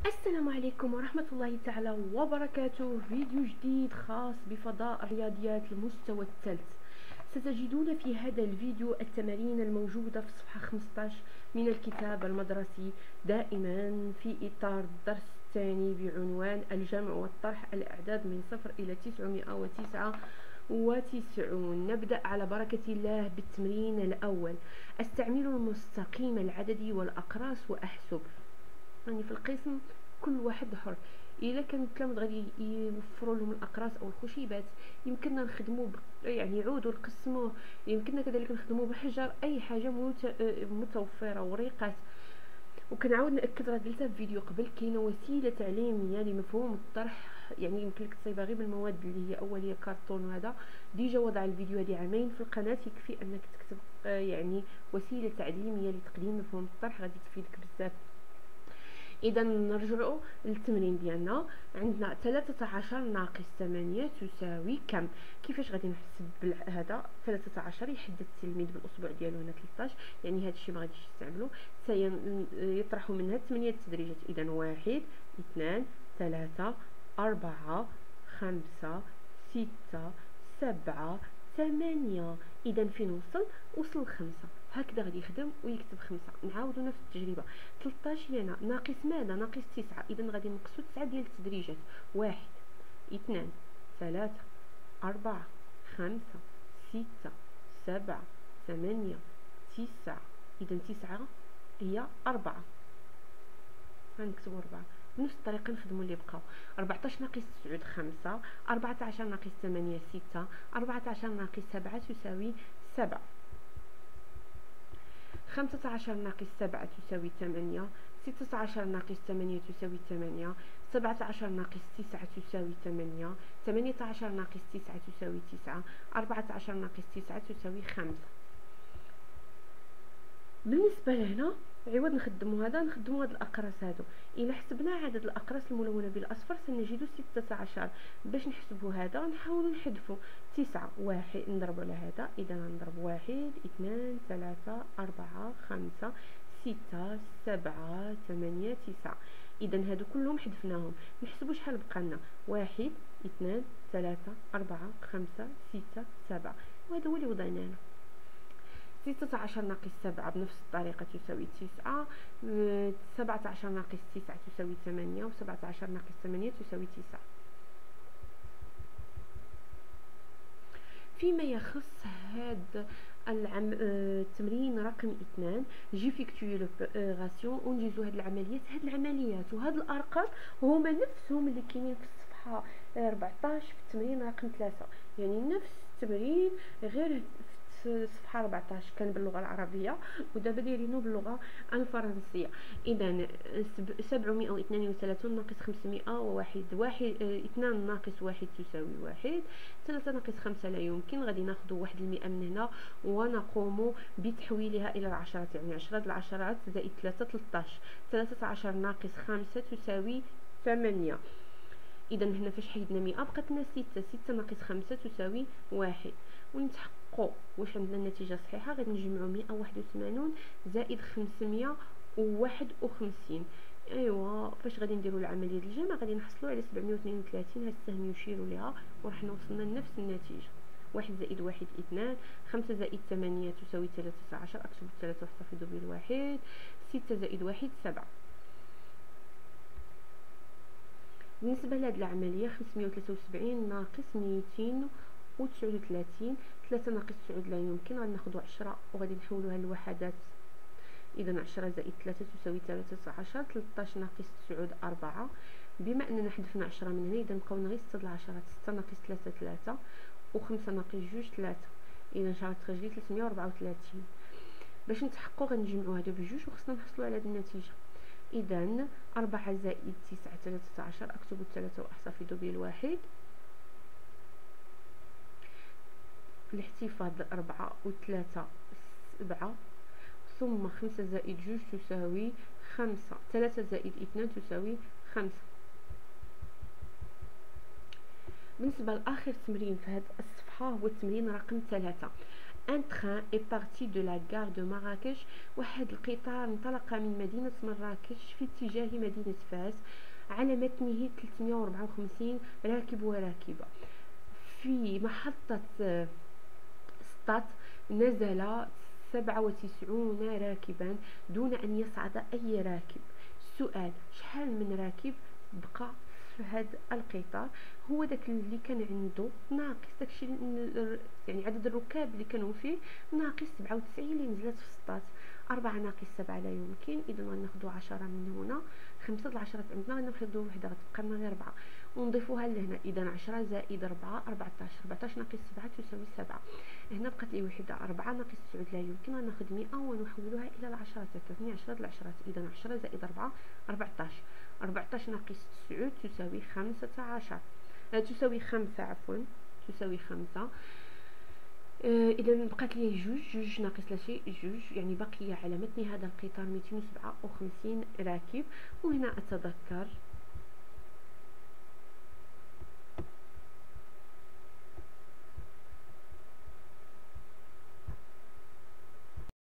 السلام عليكم ورحمة الله تعالى وبركاته. فيديو جديد خاص بفضاء الرياضيات المستوى الثالث. ستجدون في هذا الفيديو التمارين الموجودة في صفحة 15 من الكتاب المدرسي، دائما في إطار الدرس الثاني بعنوان الجمع والطرح الأعداد من 0 إلى 999. نبدأ على بركة الله بالتمرين الأول. استعمل المستقيم العددي والأقراص وأحسب. يعني في القسم كل واحد حر. الا كانوا التلاميذ غادي يوفروا لهم الاقراص او الخشيبات، يمكننا نخدموا يعني يعودوا نقسموه، يمكننا كذلك نخدموا بحجر، اي حاجه متوفره، وريقات. وكنعاود ناكد، راه قلتها في فيديو قبل، كاينه وسيله تعليميه لمفهوم الطرح، يعني يمكن لك تصايبها غير بالمواد اللي هي اوليه كرتون. وهذا ديجا وضع الفيديو هذه عامين في القناه، يكفي انك تكتب يعني وسيله تعليميه لتقديم مفهوم الطرح، غادي تفيدك بزاف. اذا نرجعوا للتمرين ديالنا. عندنا 13 ناقص 8 تساوي كم؟ كيفاش غادي نحسب هذا؟ 13 يحدد التلميذ بالاصبع ديالو هنا 13، يعني هذا الشيء ما غاديش يستعملوا. سيطرح منها 8 تدريجات. اذا 1 2 3 4 5 6 7 8. اذا فين وصل 5. هكذا غادي يخدم ويكتب 5. نعاودوا نفس التجربه. 13 هنا ناقص ماذا؟ ناقص 9. اذا غادي نقصوا 9 ديال التدريجات. 1 2 3 4 5 6 7 8 9. اذا 9 هي 4. غنكتبوا 4. بنفس الطريقه نخدموا اللي بقاو. 14 ناقص 9 5، 14 ناقص 8 6، 14 ناقص 7 تساوي 7، 15 ناقص 7 تساوي 8، 16 ناقص 8 تساوي 8، 17 ناقص 9 تساوي 8، 18 ناقص 9 تساوي 9، 14 ناقص 9 تساوي 5. بالنسبه لهنا عوض نخدموا هاد الاقراص هادو. الا حسبنا عدد الاقراص الملونه بالاصفر سنجد 16. باش نحسبوا هذا نحاولوا نحذفوا 9. 1 نضرب على هذا، اذا نضرب 1 2 3 4 5 6 7 8 9. اذا هادو كلهم حذفناهم. نحسبوا شحال بقى لنا. 1 2 3 4 5 6 7، وهذا هو اللي وضعناه هنا. 16 ناقص 7 بنفس الطريقة تساوي 9، 17 ناقص 9 تساوي 8، و 17 ناقص 8 تساوي 9. فيما يخص هذا التمرين رقم 2، جيفيكتوي لوبيراسيون، ونجيزو هاد العمليات وهاد الارقام هما نفسهم اللي كاينين في الصفحة 14 في التمرين رقم 3. يعني نفس التمرين غير في صفحه 14 كان باللغه العربيه، ودابا دايرينو باللغه الفرنسيه. اذا 732 ناقص 501، 2 ناقص 1 تساوي 1، 3 ناقص 5 لا يمكن. غادي ناخذ 1 المئة من هنا ونقوم بتحويلها الى العشرات، يعني 10 العشرات زائد 3 13. 13 ناقص 5 تساوي 8. اذا هنا فاش حيدنا 100 بقات لنا 6. 6 ناقص 5 تساوي 1. ونتحققوا واش عندنا النتيجه صحيحه. غادي نجمعوا 181 زائد 551. ايوا فاش غادي نديروا العمليه ديال الجمع غادي نحصلوا على 732. هاد السهم يشير لها ورحنا وصلنا لنفس النتيجه. 1 زائد 1 2، 5 زائد 8 تساوي 13. اكتب 3 واحتفظوا بالواحد. 6 زائد 1 7. بالنسبه لهاد العمليه 573 ناقص 239، 3 ناقص 9 لا يمكن. غادي ناخذوا 10 وغادي نحولوها لوحدات. اذا 10 زائد 3 تساوي 13. 13 ناقص 9 4. بما اننا حذفنا 10 من هنا اذا بقاونا غير 6 العشرات. 6 ناقص 3 3، و5 ناقص 2 3. اذا شحال تخرج لي 334. باش نتحققوا غنجمعوا هادو بجوج وخصنا نحصلوا على هاد النتيجه. اذا 4 زائد 9 13. اكتب 3 واحتفظ بالواحد. الاحتفاظ 4 و 3 7، ثم 5 زائد 2 تساوي 5، 3 زائد 2 تساوي 5. بالنسبة لآخر تمرين في هذه الصفحة هو التمرين رقم 3. ان تران اي بارتي دو لا غار دو مراكش. واحد القطار انطلق من مدينة مراكش في اتجاه مدينة فاس، على متنه 354 راكب وراكبة. في محطة سطات نزل 97 راكبا دون أن يصعد أي راكب. السؤال: شحال من راكب بقى في هذا القطار؟ هو داك اللي كان عنده ناقص، داكشي يعني عدد الركاب اللي كانوا فيه ناقص 97 اللي نزلت في سطات. 4 ناقص 7 لا يمكن، إذا غناخدو 10 من هنا، 5 د العشرات عندنا غناخدو وحدة غتبقى لنا غير 4 ونضيفوها لهنا. إذا 10 زائد 4 14، 14 ناقص 7 تساوي 7. هنا بقات لي وحدة. 4 ناقص 9 لا يمكن، غناخد 100 ونحولوها إلى العشرات، 3 10 د العشرات. إذا 10 زائد 4 14، 14 ناقص 9 تساوي 15، تساوي 5 عفوا، تساوي 5. اذا بقات لي جوج ناقص لا شيء جوج، يعني بقي على متن هذا القطار 257 راكب. وهنا اتذكر